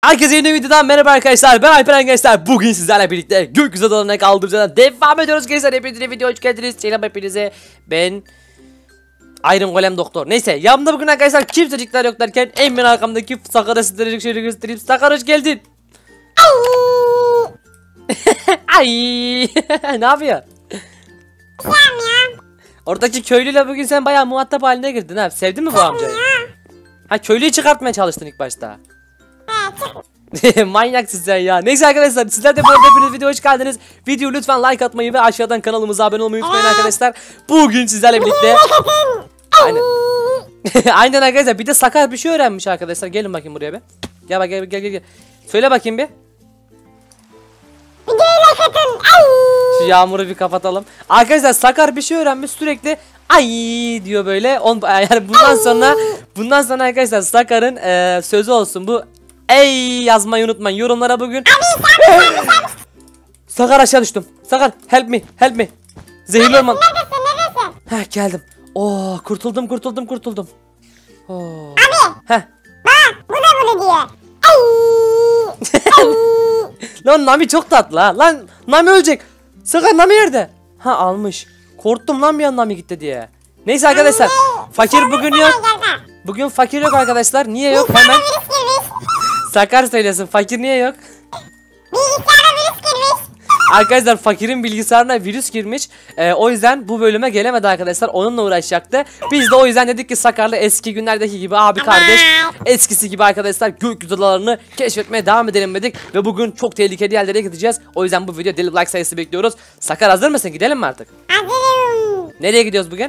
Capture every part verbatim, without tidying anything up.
Herkese yeni videodan merhaba arkadaşlar, ben Alperen gençler. Bugün sizlerle birlikte gökyüzü adalarına kaldığımız yerden devam ediyoruz gençler. Hepinize video hoş geldiniz. Selam hepinize. Ben Iron Golem Doktor. Neyse, yanımda bugün arkadaşlar kimsecikler yok derken en ben arkamdaki Sakar'a sizlere şöyle göstereyim. Sakar hoş geldin. Ay. Ne yapıyor? Oradaki köylüyle bugün sen bayağı muhatap haline girdin ha. Sevdin mi bu amcayı? Ha, köylüyü çıkartmaya çalıştın ilk başta. Manyaksın sen ya. Neyse arkadaşlar, sizler de bu arada hepiniz videoya hoş geldiniz. Video lütfen like atmayı ve aşağıdan kanalımıza abone olmayı unutmayın arkadaşlar. Bugün sizlerle birlikte Aynen. Aynen arkadaşlar, bir de Sakar bir şey öğrenmiş arkadaşlar. Gelin bakayım buraya bir. Gel bak, gel gel gel. Söyle bakayım bir. Şu yağmuru bir kapatalım. Arkadaşlar Sakar bir şey öğrenmiş, sürekli ay diyor böyle. On, yani bundan sonra bundan sonra arkadaşlar Sakar'ın e, sözü olsun bu. Ey yazmayı unutmayın yorumlara bugün. Sakar aşağı düştüm. Sakar help me help me. Zehirli orman. Neredesin neredesin? Heh, geldim. Oo, kurtuldum kurtuldum kurtuldum. Oo. Abi. Heh. Bak bu da bunu diyor. Lan Nami çok tatlı ha. Lan Nami ölecek. Sakar Nami nerede? Ha, almış. Korktum lan bir an Nami gitti diye. Neyse arkadaşlar. Fakir bugün yok. Bugün fakir yok arkadaşlar. Niye yok? Hemen Sakar söylesin. Fakir niye yok? Bilgisayara virüs girmiş. Arkadaşlar fakirin bilgisayarına virüs girmiş. Ee, o yüzden bu bölüme gelemedi arkadaşlar. Onunla uğraşacaktı. Biz de o yüzden dedik ki Sakar'la eski günlerdeki gibi abi kardeş, eskisi gibi arkadaşlar gökyüzü adalarını keşfetmeye devam edelim dedik. Ve bugün çok tehlikeli yerlere gideceğiz. O yüzden bu video deli like sayısı bekliyoruz. Sakar hazır mısın? Gidelim mi artık? Hazırım. Nereye gidiyoruz bugün?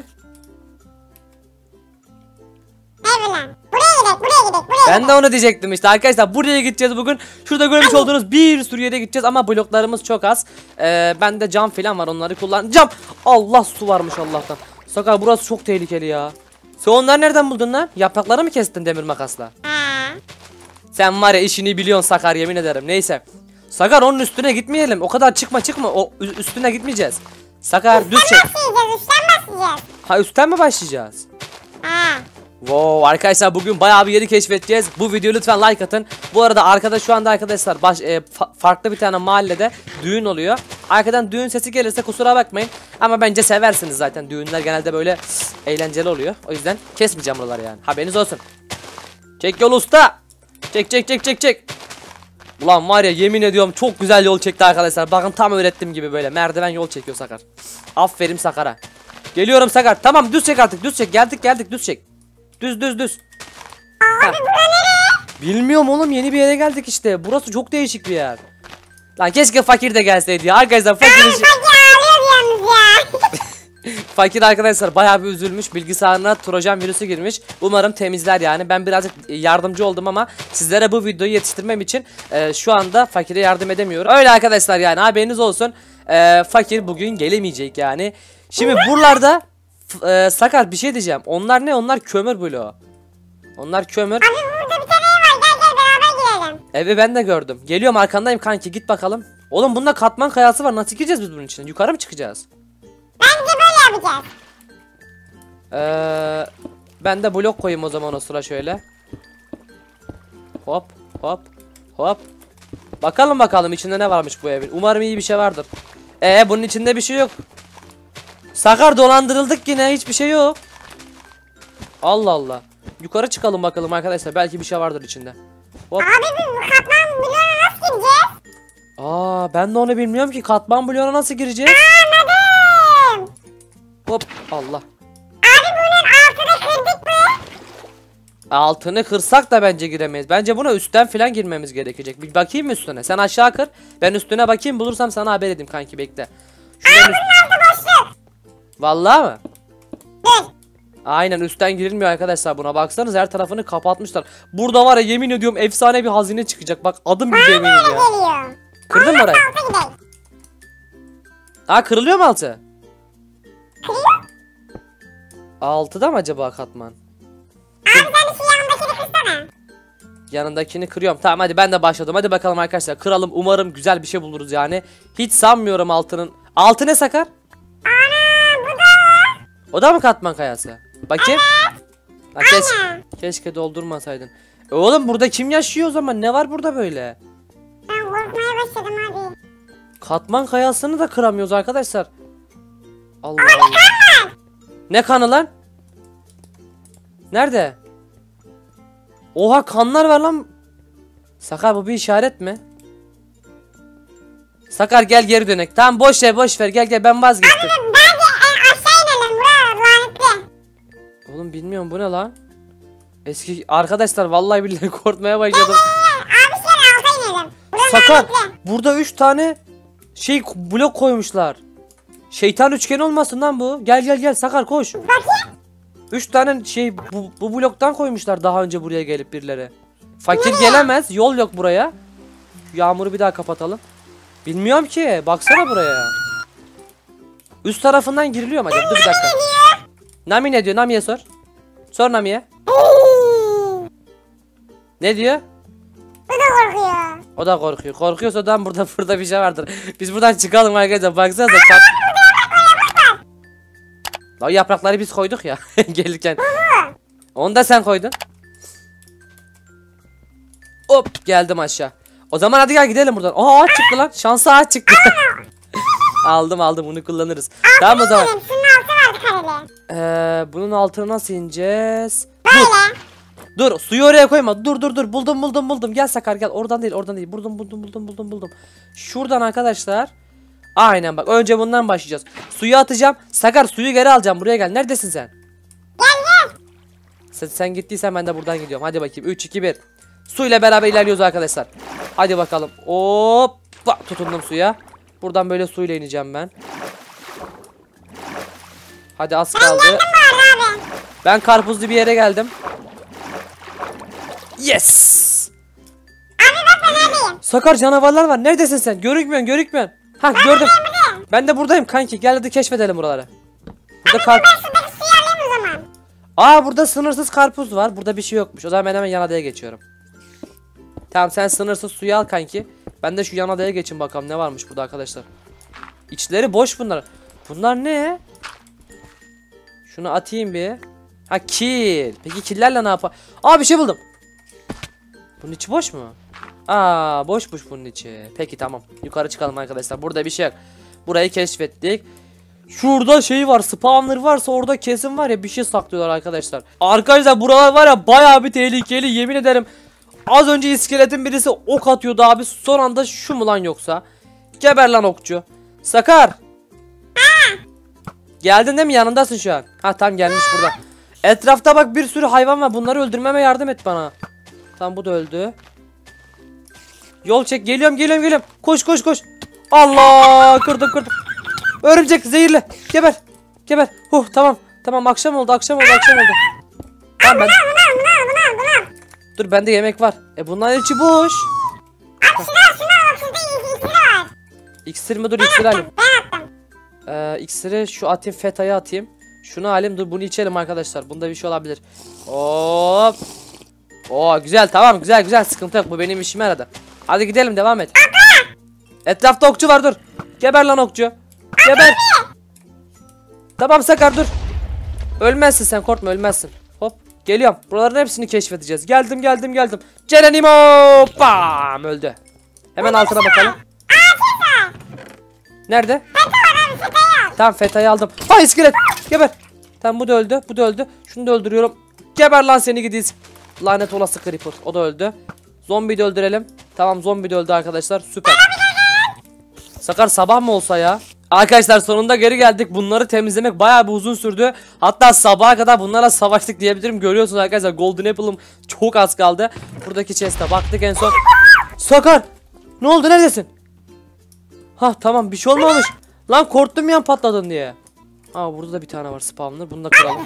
Ne bileyim. Buraya gidelim buraya gidelim buraya Ben de onu diyecektim işte arkadaşlar, buraya gideceğiz bugün. Şurada görmüş olduğunuz bir sürü yere gideceğiz ama bloklarımız çok az. Ee, bende cam falan var, onları kullanacağım. Allah, su varmış Allah'tan. Sakar burası çok tehlikeli ya. Sen onları nereden buldun lan? Yaprakları mı kestin demir makasla? Ha. Sen var ya işini biliyorsun Sakar, yemin ederim. Neyse. Sakar onun üstüne gitmeyelim. O kadar çıkma çıkma. O üstüne gitmeyeceğiz. Sakar düz çek. Başlayacağız üstten başlayacağız. Ha, üstten mi başlayacağız? Ha. Wow, arkadaşlar bugün bayağı bir yeri keşfedeceğiz. Bu videoya lütfen like atın. Bu arada arkada şu anda arkadaşlar baş, e, fa farklı bir tane mahallede düğün oluyor. Arkadan düğün sesi gelirse kusura bakmayın. Ama bence seversiniz zaten. Düğünler genelde böyle eğlenceli oluyor. O yüzden kesmeyeceğim buraları yani. Haberiniz olsun. Çek yol usta. Çek çek çek çek çek. Ulan var ya, yemin ediyorum çok güzel yol çekti arkadaşlar. Bakın tam öğrettiğim gibi böyle merdiven yol çekiyor Sakar. Aferin Sakar'a. Geliyorum Sakar. Tamam, düz çek artık, düz çek. Geldik geldik, düz çek. Düz düz düz. Abi bura nereye? Bilmiyorum oğlum, yeni bir yere geldik işte. Burası çok değişik bir yer. Lan keşke fakir de gelseydi ya. Arkadaşlar fakir işi... Fakir ağlıyor yalnız ya. Fakir arkadaşlar bayağı bir üzülmüş. Bilgisayarına trojan virüsü girmiş. Umarım temizler yani. Ben birazcık yardımcı oldum ama sizlere bu videoyu yetiştirmem için e, şu anda fakire yardım edemiyorum. Öyle arkadaşlar yani, haberiniz olsun. E, fakir bugün gelemeyecek yani. Şimdi buralarda e, Sakar bir şey diyeceğim. Onlar ne? Onlar kömür bloğu. Onlar kömür. Abi burada bir tane ev var, gel gel beraber girelim. Evi ben de gördüm. Geliyorum, arkandayım kanki, git bakalım. Oğlum bunda katman kayası var. Nasıl gireceğiz biz bunun içine? Yukarı mı çıkacağız? Bence böyle yapacağız. Ee, ben de blok koyayım o zaman o sıra şöyle. Hop hop hop. Bakalım bakalım içinde ne varmış bu evin. Umarım iyi bir şey vardır. Ee bunun içinde bir şey yok. Sakar dolandırıldık yine, hiçbir şey yok. Allah Allah. Yukarı çıkalım bakalım arkadaşlar, belki bir şey vardır içinde. Hop. Abi biz bu katman bloğuna nasıl gireceğiz? Aa, ben de onu bilmiyorum ki, katman bloğuna nasıl gireceğiz? Anladım. Hop Allah. Abi bunun altını kırdık mı? Altını kırsak da bence giremeyiz. Bence buna üstten falan girmemiz gerekecek. Bir bakayım mı üstüne? Sen aşağı kır. Ben üstüne bakayım, bulursam sana haber edeyim kanki, bekle. Şuradan üst... Altı boşluk. Vallahi mı? Dur. Aynen, üstten girilmiyor arkadaşlar buna. Baksanız her tarafını kapatmışlar. Burada var ya, yemin ediyorum efsane bir hazine çıkacak. Bak adım gibi eminim ya. Geliyor. Kırdın mı orayı? Alta gidelim. Aa, kırılıyor mu altı? Kırıyor. Altıda mı acaba katman? Abi sen şu yanındakini kırsana. Yanındakini kırıyorum. Tamam hadi, ben de başladım. Hadi bakalım arkadaşlar, kıralım. Umarım güzel bir şey buluruz yani. Hiç sanmıyorum altının. Altı ne Sakar? Ana bu da. O da mı katman kayası? Bakayım. Ha, keş Aynen. keşke doldurmasaydın. E oğlum burada kim yaşıyor o zaman? Ne var burada böyle? Ben korkmaya başladım abi. Katman kayasını da kıramıyoruz arkadaşlar. Allah Allah. Ne kanı lan? Nerede? Oha kanlar var lan. Sakar bu bir işaret mi? Sakar gel geri dönek. Tamam boş ver boş ver gel gel ben vazgeçtim. Abi bence e, aşağı inelim. Bura lanetli. Oğlum bilmiyorum bu ne lan? Eski arkadaşlar vallahi billahi korkmaya başladım. Abi şöyle alta inelim. Bura Sakar lanetli. burada üç tane şey blok koymuşlar. Şeytan üçgeni olmasın lan bu. Gel gel gel Sakar koş. Bakayım. Üç tane şey bu, bu bloktan koymuşlar daha önce buraya gelip birileri. Fakir gelemez. Yol yok buraya. Yağmuru bir daha kapatalım. Bilmiyorum ki. Baksana buraya. Üst tarafından giriliyor mu acaba? Dur bir dakika. Nami ne diyor? Nami'ye sor. Sor Nami'ye. Ne diyor? Bu da korkuyor. O da korkuyor. Korkuyorsa da burada burada bir şey vardır. Biz buradan çıkalım arkadaşlar. Baksanıza. Kat... O yaprakları biz koyduk ya gelirken. Onu da sen koydun. Hop geldim aşağı. O zaman hadi gel gidelim buradan. Aa ağaç çıktı lan. Şansa ağaç çıktı. aldım aldım bunu kullanırız. Tamam o zaman. Şunun altı vardı kareli. Ee, bunun altına nasıl ineceğiz? Böyle. Dur suyu oraya koyma. Dur dur dur buldum buldum buldum. Gel Sakar gel. Oradan değil oradan değil. Buldum buldum buldum buldum buldum. Şuradan arkadaşlar. Aynen bak önce bundan başlayacağız. Suyu atacağım. Sakar suyu geri alacağım. Buraya gel. Neredesin sen? Gel gel. Sen, sen gittiysen ben de buradan gidiyorum. Hadi bakayım. üç iki bir. Su ile beraber ilerliyoruz arkadaşlar. Hadi bakalım. Hoppa tutundum suya. Buradan böyle suyla ineceğim ben. Hadi az kaldı. Var abi. Ben karpuzlu bir yere geldim. Yes. Abi bak ben neredeyim? Sakar canavarlar var. Neredesin sen? Görükmüyorsun, görükmüyorsun. Ha gördüm. Ben de buradayım kanki. Gel hadi keşfedelim buraları. Burada kar... Ben şuradaki suyu alayım o zaman. Aa burada sınırsız karpuz var. Burada bir şey yokmuş. O zaman ben hemen yan adaya geçiyorum. Tamam sen sınırsız suyu al kanki. Ben de şu yan adaya geçin bakalım ne varmış burada arkadaşlar. İçleri boş bunlar. Bunlar ne? Şunu atayım bir. Ha kil. Peki killerle ne yapar? Aa bir şey buldum. Bunun içi boş mu? Aa boşmuş bunun içi. Peki tamam. Yukarı çıkalım arkadaşlar. Burada bir şey yok. Burayı keşfettik. Şurada şey var. Spawner varsa orada kesin var ya bir şey saklıyorlar arkadaşlar. Arkadaşlar buralar var ya bayağı bir tehlikeli yemin ederim. Az önce iskeletin birisi ok atıyordu abi. Son anda şu mu lan yoksa? Geber lan okçu. Sakar. Geldin değil mi? Yanındasın şu an. Ha tam gelmiş burada. Etrafta bak bir sürü hayvan var. Bunları öldürmeme yardım et bana. Tamam bu da öldü. Yol çek. Geliyorum geliyorum geliyorum. Koş koş koş. Allah kırdım kırdım. Örümcek zehirli. Geber. Geber. Huh tamam. Tamam akşam oldu akşam oldu akşam oldu. Tamam ben. Bunlar bunlar bunlar bunlar. Dur bende yemek var. E bunların içi boş. Abi şunu al şunu al. Sizde iyi iksiri var. İksir mi dur iksir alayım. Ben attım. Ee, iksiri şu atayım fetayı atayım. Şunu alayım dur bunu içelim arkadaşlar. Bunda bir şey olabilir. Hop. Oo güzel tamam güzel güzel sıkıntı yok bu benim işime yaradı. Hadi gidelim devam et. Etrafta okçu var dur. Geber lan okçu. Geber. Tamam Sakar dur. Ölmezsin sen korkma ölmezsin. Hop geliyorum. Buraların hepsini keşfedeceğiz. Geldim geldim geldim. Cerenimo. Bam öldü. Hemen altına bakalım. Nerede? Tamam fetayı aldım. Ha iskelet. Geber. Tamam bu da öldü. Bu da öldü. Şunu da öldürüyorum. Geber lan seni gidiyiz. Lanet olası creeper. O da öldü. Zombiyi de öldürelim. Tamam zombi de öldü arkadaşlar. Süper. Sakar sabah mı olsa ya? Arkadaşlar sonunda geri geldik. Bunları temizlemek bayağı bir uzun sürdü. Hatta sabaha kadar bunlarla savaştık diyebilirim. Görüyorsunuz arkadaşlar Golden Apple'ım çok az kaldı. Buradaki chest'e baktık en son. Sakar! Ne oldu neredesin? Ha tamam bir şey olmamış. Lan korktum ya patladın diye. Aa burada da bir tane var spawner. Bunu da kıralım.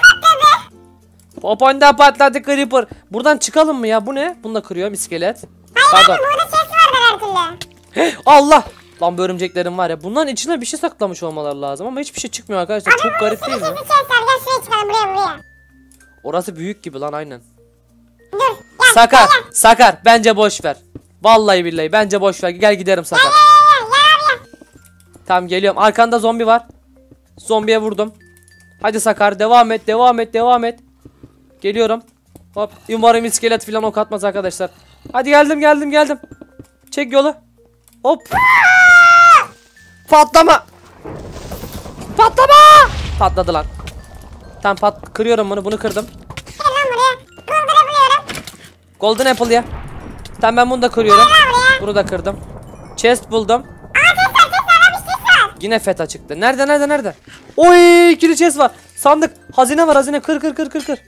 Popanda patladı creeper. Buradan çıkalım mı ya? Bu ne? Bunu da kırıyorum iskelet. Pardon. Burada ses var her türlü. Allah! Lan bu örümceklerim var ya. Bunların içine bir şey saklamış olmaları lazım ama hiçbir şey çıkmıyor arkadaşlar. Çok garip değil mi? Bir ses var. Gel şuraya çıkalım buraya buraya. Orası büyük gibi lan aynen. Dur. Gel. Sakar, Gel, gel. Sakar bence boş ver. Vallahi billahi bence boş ver. Gel gidelim Sakar. Gel gel gel abi gel. Tamam geliyorum. Arkanda zombi var. Zombiye vurdum. Hadi Sakar devam et, devam et, devam et. Geliyorum. Hop. Umarım iskelet falan ok atmaz arkadaşlar. Hadi geldim geldim geldim. Çek yolu. Hop. Patlama. Patlama. Patladı lan. Tamam pat kırıyorum bunu. Bunu kırdım. Gel lan buraya. Kaldırabiliyorum. Golden apple ya. Tamam ben bunu da kırıyorum. Bunu da kırdım. Chest buldum. Aa ses var ses var abi ses var. Yine feta çıktı. Nerede nerede nerede? Oy ikili chest var. Sandık. Hazine var hazine. Kır kır kır kır kır.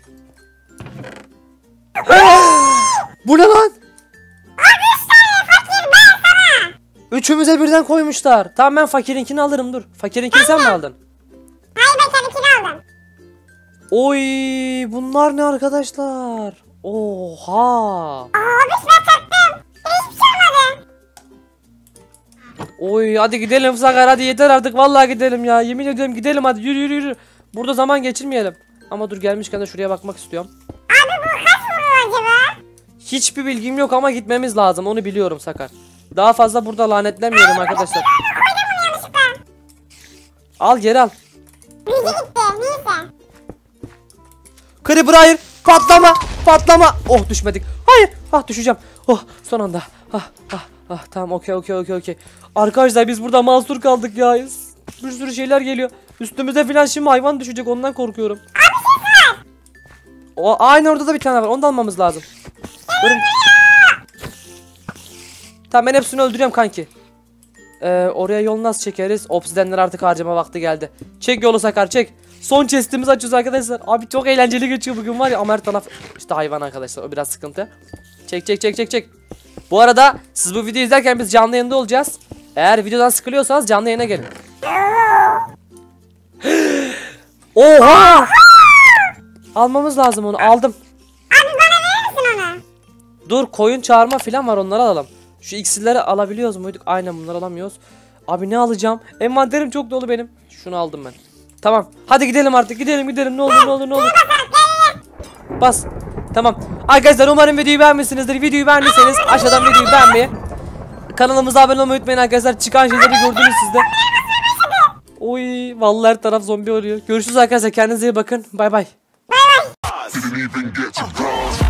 Bu ne lan? Üçümüze birden koymuşlar. Tamam ben fakirinkini alırım dur. Fakirinkini sen mi aldın? Hayır ben seninkini aldım. Oy bunlar ne arkadaşlar? Oha. Abi ben taktım. Hiçbir şey olmadı. Oy hadi gidelim Sakar hadi yeter artık vallahi gidelim ya. Yemin ediyorum gidelim hadi yürü yürü yürü. Burada zaman geçirmeyelim. Ama dur gelmişken de şuraya bakmak istiyorum. Abi bu kaç vurur acaba? Hiçbir bilgim yok ama gitmemiz lazım onu biliyorum Sakar. Daha fazla burada lanetlenmeyelim arkadaşlar. Koydum bunu yanlışlıkla. Al geri al. Bilgi gitti neyse. Creeper hayır. Patlama. Patlama. Oh düşmedik. Hayır. Ah düşeceğim. Oh son anda. Ah ah ah tamam okey okey okey okey. Arkadaşlar biz burada mahsur kaldık ya. Bir sürü şeyler geliyor. Üstümüze falan şimdi hayvan düşecek ondan korkuyorum. O aynı orada da bir tane var. Onu da almamız lazım. Durun. Tamam ben hepsini öldürüyorum kanki. Ee, oraya yol nasıl çekeriz? Obsidenleri artık harcama vakti geldi. Çek yolu Sakar çek. Son chestimizi açıyoruz arkadaşlar. Abi çok eğlenceli geçiyor bugün var ya ama her taraf işte hayvan arkadaşlar o biraz sıkıntı. Çek çek çek çek çek. Bu arada siz bu videoyu izlerken biz canlı yayında olacağız. Eğer videodan sıkılıyorsanız canlı yayına gelin. Oha! Almamız lazım onu aldım. Abi bana verir misin onu? Dur koyun çağırma falan var onları alalım. Şu iksirleri alabiliyoruz muyduk? Aynen bunları alamıyoruz. Abi ne alacağım? Envanterim çok dolu benim. Şunu aldım ben. Tamam. Hadi gidelim artık. Gidelim gidelim. Ne olur ne olur ne olur. Bas. Tamam. Arkadaşlar umarım videoyu beğenmişsinizdir. Videoyu beğendiyseniz aşağıdan videoyu beğenmeyi. Kanalımıza abone olmayı unutmayın arkadaşlar. Çıkan şeyleri gördünüz siz de. Oy vallahi her taraf zombi oluyor. Görüşürüz arkadaşlar. Kendinize iyi bakın. Bay bay. Bay bay. Didn't even get to bronze.